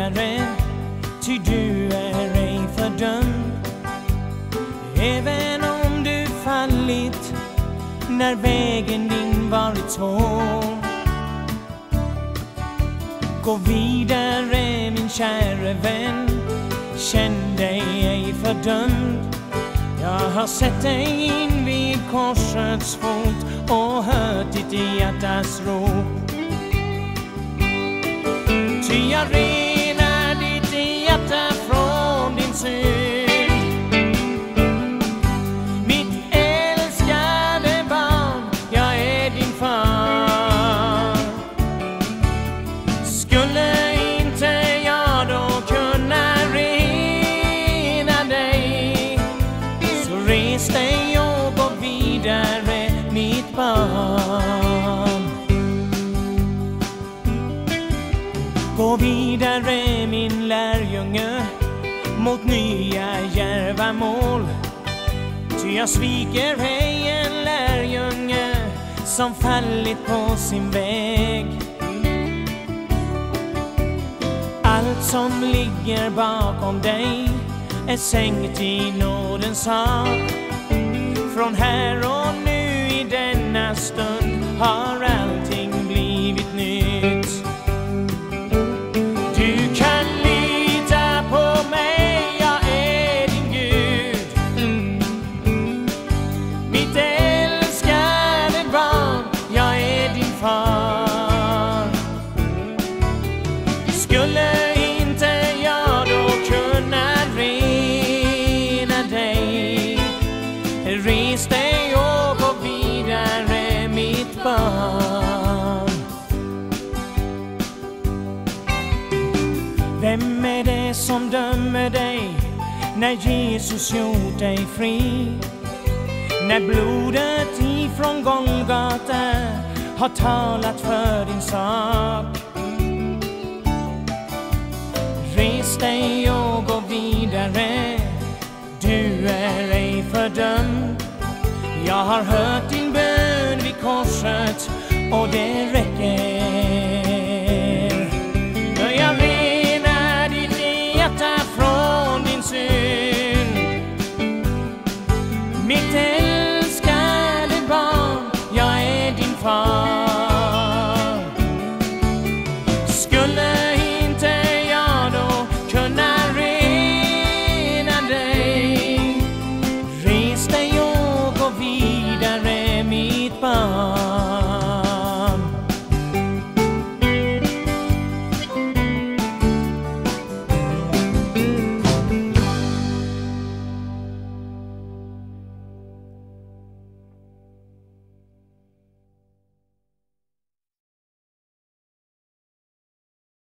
vidare, ty du är ej fördömd. Även om du fallit när vägen din varit svår. Gå vidare min kära vän, känn dig ej fördömd. Jag har sett dig in vid korsets fot och hört ditt hjärtas rop. Ty jag renar ditt hjärta från din synd. Mitt älskade barn, jag är din far. Skulle inte jag då kunna rena dig, så res dig och gå vidare mitt barn. Gå vidare min lärjunge mot nya djärva mål. Ty jag sviker ej en lärjunge som fallit på sin väg. Allt som ligger bakom dig är sänkt i nådens hav. Från här och nu i denna stund har allting blivit nytt. Du kan lita på mig, jag är din Gud. Mitt älskade barn, jag är din far. Skulle inte jag då kunna rena dig, res dig och gå vidare mitt barn. Vem är det som dömer dig när Jesus gjort dig fri? När blodet ifrån Golgata har talat för din sak. Res dig och gå vidare, du är ej fördömd. Jag har hört din bön vid korset och det räcker. Jag renar ditt hjärta från din synd. Mitt älskade barn, jag är din far. Skulle inte jag då kunna rena dig, res dig och gå vidare mitt barn.